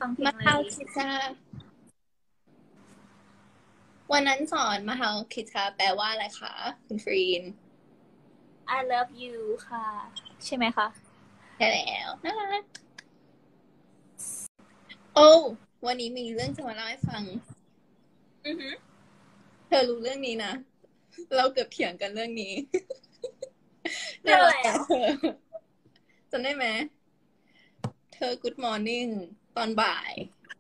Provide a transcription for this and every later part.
ฟังเพลงมาอะไรฮาวดีคิซาวันนั้นสอนมาฮาวคิซาแปลว่าอะไรคะคุณฟรีน I love you ค่ะ ใช่ไหมคะใช่แล้วน่ารักโอ้วันนี้มีเรื่องจะมาเล่าให้ฟังอือหือเธอรู้เรื่องนี้นะเราเกือบเถียงกันเรื่องนี้ในเรื่องอะไรอ่ะวันเธอจำได้ไหมเธอ Good Morning ตอนบ่าย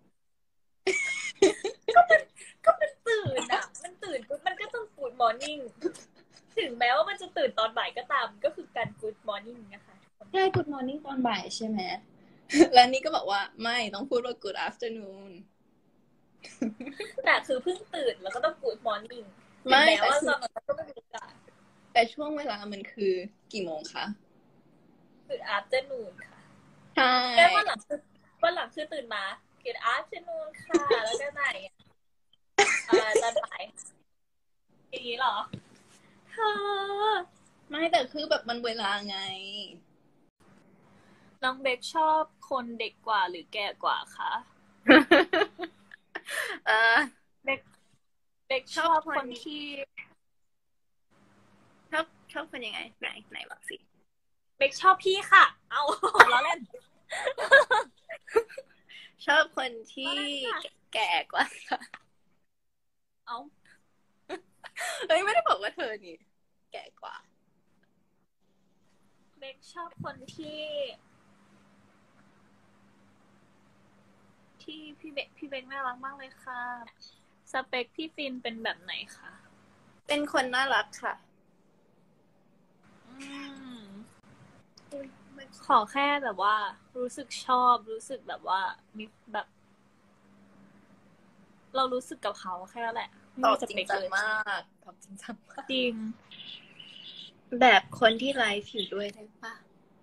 ก็มันตื่นอ่ะมันตื่นปุ๊บมันก็ต้อง Good Morning ถึงแม้ว่ามันจะตื่นตอนบ่ายก็ตามก็คือการ Good Morning นะคะใช่ Good Morning ตอนบ่ายใช่ไหมแล้วนี่ก็บอกว่าไม่ต้องพูดว่า Good Afternoon แต่คือเพิ่งตื่นแล้วก็ต้อง Good Morning ถึงไม่แม้แต่คือว่าตอนนั้นก็ไม่มีโอกาสแต่ช่วงเวลามันคือกี่โมงคะคือ Afternoon ค่ะใชแค่่วันหลังคือตื่นมา Good Afternoon ค่ะแล้วก็ไหนตอนบ่ายอย่างนี้เหรอเธอไม่แต่คือแบบมันเวลาไงน้องเบคชอบคนเด็กกว่าหรือแก่กว่าคะเออเบคเบคชอบชอบคนคนที่ชอบคนยังไงไหนบอกสิเบคชอบพี่ค่ะเอาล้อเล่นชอบคนล้อที่เล่นค่ะแก่กว่าค่ะเอาเฮ้ยไม่ได้บอกว่าเธอนี่แก่กว่าเบคชอบคนที่พี่เบคน่ารักมากเลยค่ะสเปคพี่ฟินเป็นแบบไหนคะเป็นคนน่ารักค่ะอืมขอแค่แบบว่ารู้สึกชอบรู้สึกแบบว่ามีแบบเรารู้สึกกับเขาแค่นั้นแหละตอบไม่มีสจริงจังเปคเลยมากตอบจริงจังมากจริงแบบคนที่ไลฟ์อยู่ด้วยได้ปะ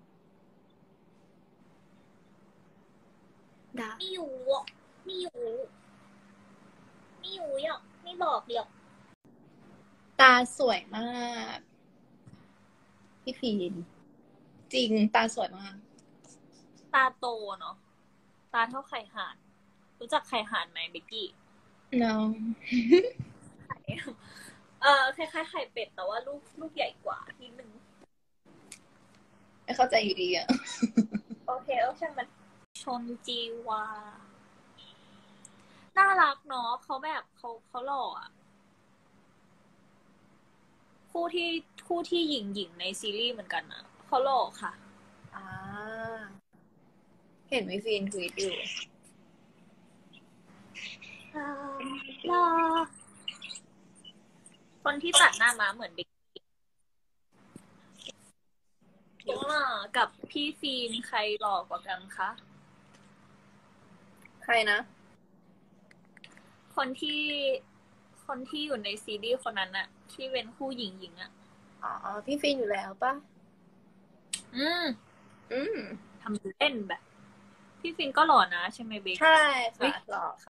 ได้ไม่อยู่ไม่อยู่ไม่อยู่หรอกไม่บอกหรอกตาสวยมากพี่ฟีนจริงตาสวยมากตาโตเนาะตาเท่าไข่ห่านรู้จักไข่ห่านไหมเบกกี้ no คล้ายๆไข่เป็ดแต่ว่าลูกใหญ่กว่านิดนึงไม่เข้าใจอยู่ดีอ่ะโอเคช่างมันชนจีวาน่ารักเนาะเขาแบบเขาหล่ออะคู่ที่คู่ที่หญิงในซีรีส์เหมือนกันอะเขาหล่อค่ะอ่าเห็นพี่ฟีนทวีตอยู่หล่อคนที่ตัดหน้าม้าเหมือนเบกกี้ล่ะกับพี่ฟีนใครหล่อกว่ากันคะใครนะคนที่คนที่อยู่ในซีรีส์คนนั้นอะที่เป็นคู่หญิงอะอ๋อพี่ฟีนอยู่แล้วปะอืมอืมทำเล่นแบบพี่ฟินก็หล่อนะใช่ไหมเบคใช่วิค่ะหล่อ